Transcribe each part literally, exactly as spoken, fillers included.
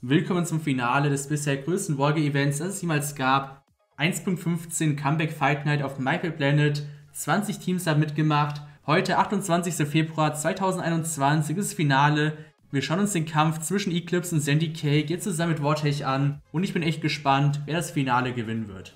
Willkommen zum Finale des bisher größten Wargame-Events, das es jemals gab. eins Punkt fünfzehn Comeback Fight Night auf Michael Planet. zwanzig Teams haben mitgemacht. Heute, achtundzwanzigster Februar zweitausendeinundzwanzig, ist das Finale. Wir schauen uns den Kampf zwischen Eclipse und Zendikay jetzt zusammen mit Vortech an. Und ich bin echt gespannt, wer das Finale gewinnen wird.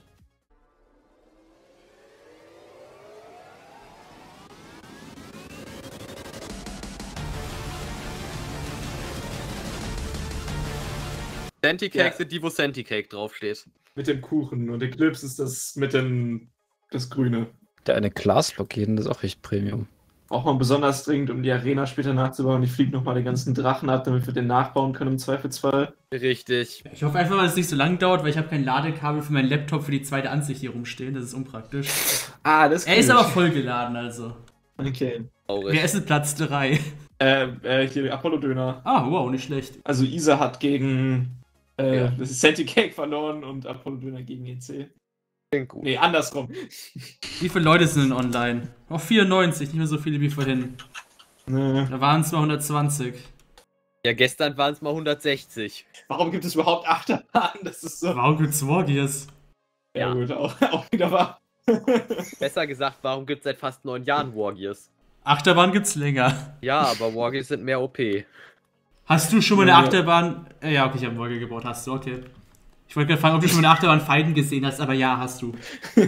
Centicake Ja. sind die, wo Centicake draufsteht. Mit dem Kuchen und Eclipse ist das mit dem das Grüne. Der eine Glasblock jeden, das ist auch echt Premium. Braucht man besonders dringend, um die Arena später nachzubauen. Ich fliege nochmal den ganzen Drachen ab, damit wir den nachbauen können im Zweifelsfall. Richtig. Ich hoffe einfach mal, dass es nicht so lang dauert, weil ich habe kein Ladekabel für meinen Laptop für die zweite Ansicht hier rumstehen. Das ist unpraktisch. Ah, das ist Er ist gut. aber vollgeladen, also. Okay. Traurig. Wer ist in Platz drei? Äh, äh, hier Apollo-Döner. Ah, wow, nicht schlecht. Also Isa hat gegen äh, Ja. das ist Centicake verloren und Apollo-Döner gegen E C. Klingt gut. Nee, andersrum. Wie viele Leute sind denn online? Auch vierundneunzig, nicht mehr so viele wie vorhin. Nee. Da waren es mal hundertzwanzig. Ja, gestern waren es mal hundertsechzig. Warum gibt es überhaupt Achterbahnen? Das ist so. Wow, gibt's Wargears? Ja, Ja. gut, auch, auch wieder wahr. Besser gesagt, warum gibt es seit fast neun Jahren Wargears? Achterbahn gibt's länger. Ja, aber Wargears sind mehr O P. Hast du schon mal eine Ja. Achterbahn? Äh, ja, okay, ich habe einen Wargear gebaut. Hast du, okay. Ich wollte gerade fragen, ob du schon mal eine Achterbahn Fighten gesehen hast, aber ja, hast du.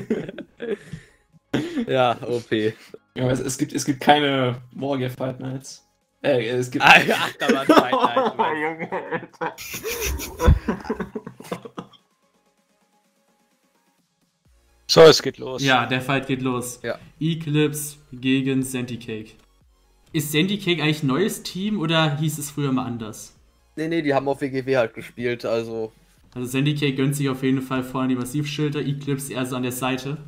Ja, O P. Ja, aber es, es, gibt, es gibt keine Wargame Fight Nights. Äh, es gibt. Ah, ja, Achterbahn Fight Night, Mann. Junge, Alter. So, es geht los. Ja, der Fight geht los. Ja. Eclipse gegen Zendikay. Ist Zendikay eigentlich ein neues Team oder hieß es früher mal anders? Nee, nee, die haben auf W G W halt gespielt, also. Also Zendikay gönnt sich auf jeden Fall vorne die Massivschilder, Eclipse eher so an der Seite.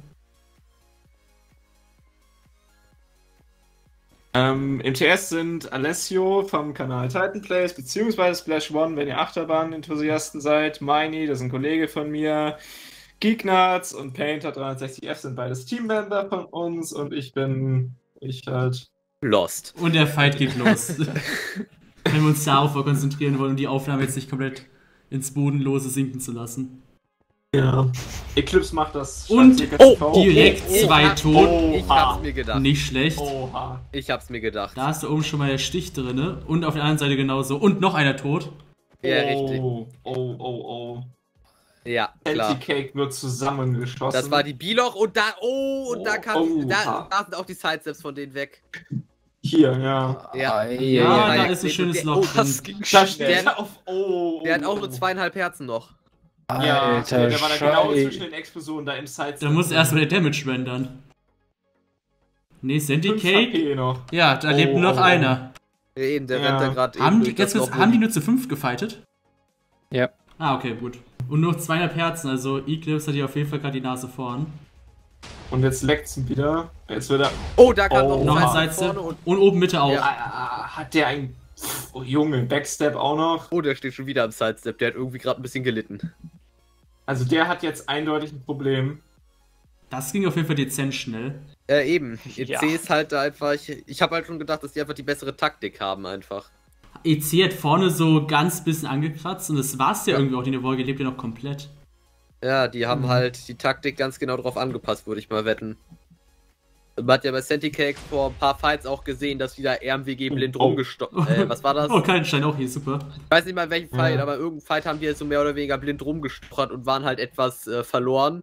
Ähm, M T S sind Alessio vom Kanal Titan Plays, beziehungsweise Splash One, wenn ihr Achterbahn-Enthusiasten seid. Meini, das ist ein Kollege von mir. Geeknuts und Painter dreihundertsechzig F sind beides Teammember von uns und ich bin ich halt. Lost. Und der Fight geht los. Wenn wir uns darauf konzentrieren wollen, um die Aufnahme jetzt nicht komplett ins Bodenlose sinken zu lassen. Ja. Eclipse macht das. Und- statt oh, C K T V. direkt oh, zwei oh, tot. Ich hab's mir gedacht. Nicht schlecht. Oha. Ich hab's mir gedacht. Da ist da oben schon mal der Stich drin. Und auf der anderen Seite genauso. Und noch einer tot. Ja, richtig. Oh, oh, oh, oh. Ja, klar. Anti-Cake wird zusammengeschossen. Das war die B-Loch und da, oh, und da Oh, kam, oh, da, ha. da sind auch die Sidesteps von denen weg. Hier, ja. Ja. Ei, Ja, ei, da ei. ist ein schönes Der- Loch oh, drin. Das ging Da schnell. steht Der- auf. Oh, Der hat auch oh. nur zweieinhalb Herzen noch. Ja, Alter, der war da genau Schei- zwischen den Explosionen da im Side. Da muss erstmal der Damage rendern. Nee, fünf Zendikay. H P noch. Ja, da lebt Oh, noch oh, oh. einer. Eben, der Ja. rennt da gerade Haben eben die, durch ganz das kurz, Loch haben die rum. nur zu fünf gefightet? Ja. Ah, okay, gut. Und nur zweieinhalb Herzen, also Eclipse hat hier auf jeden Fall gerade die Nase vorn. Und jetzt leckt's ihn wieder. Jetzt wird er. Oh, da kam Oh, noch Noch ein ein Sidestep Sidestep vorne und und oben Mitte auch. Ja. Ah, hat der ein. Oh, Junge, Backstep auch noch. oh, der steht schon wieder am Sidestep. Der hat irgendwie gerade ein bisschen gelitten. Also der hat jetzt eindeutig ein Problem. Das ging auf jeden Fall dezent schnell. Äh, eben. E C Ja. ist halt da einfach. Ich, ich habe halt schon gedacht, dass die einfach die bessere Taktik haben, einfach. E C hat vorne so ganz bisschen angekratzt und das war's ja, irgendwie auch. Die Wolke lebt ja noch komplett. Ja, die haben Mhm. halt die Taktik ganz genau drauf angepasst, würde ich mal wetten. Man hat ja bei Centicake vor ein paar Fights auch gesehen, dass die da R M W G blind Oh. rumgestochen. Äh, was war das? Oh, kein Stein auch hier, super. Ich weiß nicht mal in welchem Fight, Ja. aber irgendein Fight haben die jetzt so mehr oder weniger blind rumgestochert und waren halt etwas äh, verloren.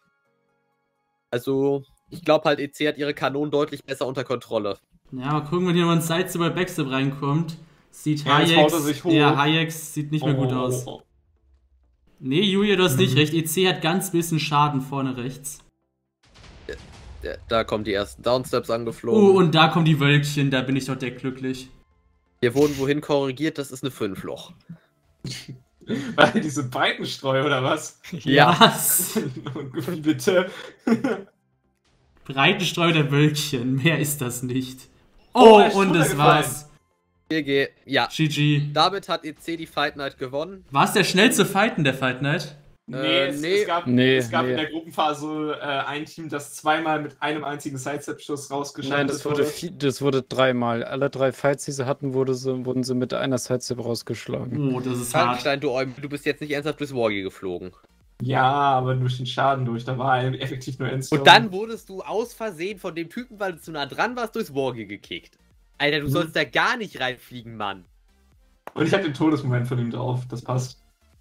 Also, ich glaube halt, E C hat ihre Kanonen deutlich besser unter Kontrolle. Ja, mal gucken, wenn hier mal ein Sidestep bei Backstep reinkommt. Sieht Ja, jetzt haut er Hayek. sich hoch. Ja, Hayek sieht nicht mehr gut Oh, aus. oh, oh. Nee, Julia, du hast Mhm. nicht recht. E C hat ganz bisschen Schaden vorne rechts. Da, da kommen die ersten Downsteps angeflogen. Oh, und da kommen die Wölkchen, da bin ich doch der glücklich. Wir wurden wohin korrigiert, das ist eine fünf Loch. War diese Breitenstreu oder was? Ja. Was? Wie bitte? Breitenstreu der Wölkchen, mehr ist das nicht. Oh, Oh, er ist und das runtergefallen. war's. G G. Ja. G G. Damit hat E C die Fight Night gewonnen. War es der schnellste Fight in der Fight Night? Nee, Äh, es, nee. es gab, Nee, es gab nee. in der Gruppenphase äh, ein Team, das zweimal mit einem einzigen Sidestep-Schuss rausgeschaltet Nein, das wurde, viel, das wurde dreimal. Alle drei Fights, die sie hatten, wurde sie, wurden sie mit einer Sidestep rausgeschlagen. Oh, das ist hart. Falkenstein, du, Eumel, du bist jetzt nicht ernsthaft durchs Wargi geflogen. Ja, aber durch den Schaden durch, da war effektiv nur Endstorm. Und dann wurdest du aus Versehen von dem Typen, weil du zu nah dran warst, durchs Wargi gekickt. Alter, du Mhm. sollst da gar nicht reinfliegen, Mann. Und ich hatte den Todesmoment von ihm drauf, das passt.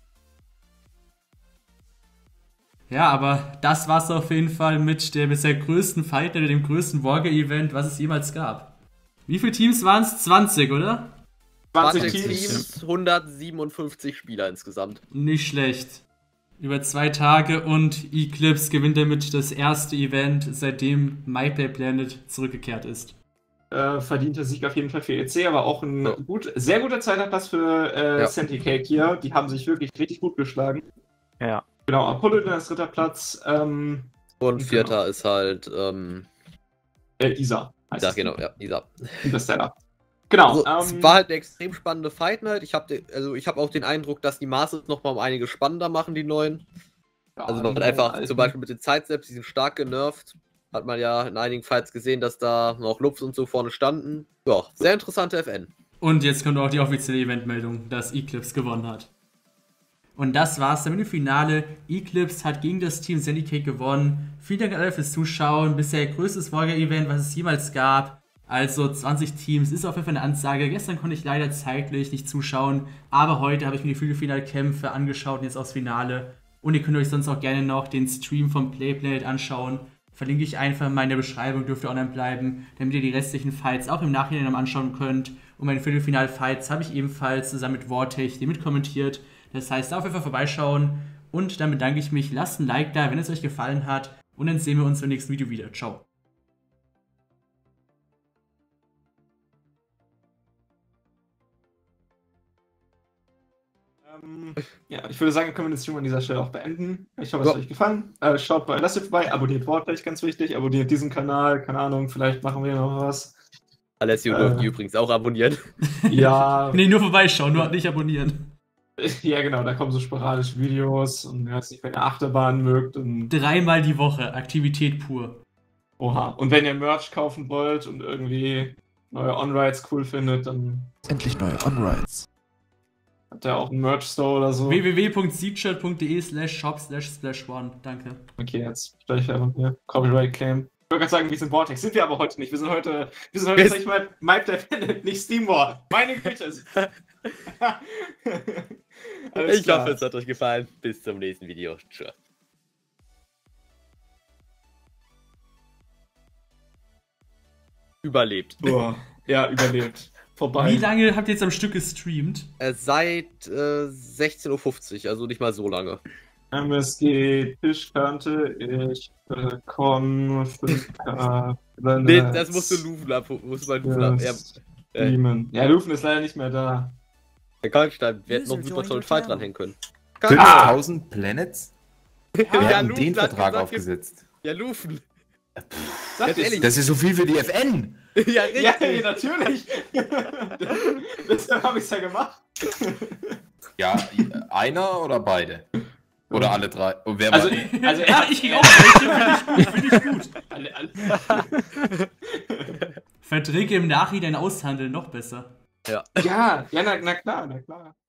Ja, aber das war's auf jeden Fall mit der bisher größten Fight oder dem größten Warger-Event, was es jemals gab. Wie viele Teams waren es? zwanzig, oder? zwanzig zwanzig Teams. Teams, hundertsiebenundfünfzig Spieler insgesamt. Nicht schlecht. Über zwei Tage und Eclipse gewinnt damit das erste Event, seitdem MyPlay Planet zurückgekehrt ist. Äh, verdienter Sieg auf jeden Fall für E C, aber auch ein Ja. gut, sehr guter zweiter Platz für äh, Ja. Cake hier. Die haben sich wirklich richtig gut geschlagen. Ja. Genau, Apollo dann als dritter Platz. Ähm, Und Genau. vierter ist halt, ähm, äh, Isa. heißt ja, es. genau, ja, Isa. Interstellar. Genau. Also, ähm, es war halt eine extrem spannende Fight Night. Ich habe also ich hab auch den Eindruck, dass die Masters noch mal um einige spannender machen, die neuen. ja, Also die man hat einfach alten- zum Beispiel mit den Sidesteps, die sind stark genervt. Hat man ja in einigen Fights gesehen, dass da noch Lupf und so vorne standen. Ja, sehr interessante F N. Und jetzt kommt auch die offizielle Eventmeldung, dass Eclipse gewonnen hat. Und das war's dann mit dem Finale. Eclipse hat gegen das Team Zendicate gewonnen. Vielen Dank an alle fürs Zuschauen. Bisher größtes Warger-Event, was es jemals gab. Also zwanzig Teams ist auf jeden Fall eine Ansage. Gestern konnte ich leider zeitlich nicht zuschauen, aber heute habe ich mir die Viertelfinalkämpfe angeschaut und jetzt aufs Finale. Und ihr könnt euch sonst auch gerne noch den Stream vom Playplanet anschauen. Verlinke ich einfach mal in der Beschreibung, dürft ihr online bleiben, damit ihr die restlichen Fights auch im Nachhinein noch anschauen könnt. Und meine Viertelfinal-Fights habe ich ebenfalls zusammen mit Vortech die mitkommentiert. Das heißt, da auf jeden Fall vorbeischauen. Und dann bedanke ich mich. Lasst ein Like da, wenn es euch gefallen hat. Und dann sehen wir uns im nächsten Video wieder. Ciao. Ähm, ja, ich würde sagen, können wir den Stream an dieser Stelle auch beenden. Ich hoffe, es Ja. hat euch gefallen. Äh, schaut bei Lasst vorbei, abonniert Vortech, ganz wichtig. Abonniert diesen Kanal, keine Ahnung, vielleicht machen wir noch was. Alessio Äh. dürft ihr übrigens auch abonnieren. Ja, Nee, nur vorbeischauen, nur nicht abonnieren. ja, genau, da kommen so sporadische Videos und weiß nicht, wenn ihr Achterbahn mögt und Dreimal die Woche, Aktivität pur. oha. Und wenn ihr Merch kaufen wollt und irgendwie neue On-Rides cool findet, dann Endlich neue On-Rides. habt ihr auch einen Merch-Store oder so. w w w punkt seatshirt.de slash shop slash splash one. Danke. Okay, jetzt gleich einfach hier. Copyright Claim. Ich wollte gerade sagen, wir sind Vortex. Sind wir aber heute nicht. Wir sind heute, wir sind heute, Wir sag ich mal, MyPlay, nicht Steam War. Meine Güte. Alles Ich klar. hoffe, es hat euch gefallen. Bis zum nächsten Video. Tschüss. Überlebt. Boah. Ja, überlebt. Vorbei. Wie lange habt ihr jetzt am Stück gestreamt? Äh, seit äh, sechzehn Uhr fünfzig, also nicht mal so lange. M S G, Tischkante, ich bekomme fünf K. Nee, das musst du Lufen ab. Muss man Lufen ab. Ja, äh, Streamen. Ja, Lufen ist leider nicht mehr da. der Kalkstein, wir hätten noch User einen super joined tollen your Fight channel. dranhängen können. fünftausend Planets? Wir Ja, haben Lufen den hat Vertrag gesagt, aufgesetzt. Ja, Lufen. Sag Ganz ich's. ehrlich. Das ist so viel für die F N. Ja, Ja, richtig. natürlich. Deshalb habe ich es ja gemacht. Ja, einer oder beide? Oder alle drei? Und wer Also, war also Ja, ich krieg auch welche, finde ich gut, finde ich gut. alle, alle. Verträge im Nachhinein aushandeln, noch besser. Ja, ja, na, na klar, na klar.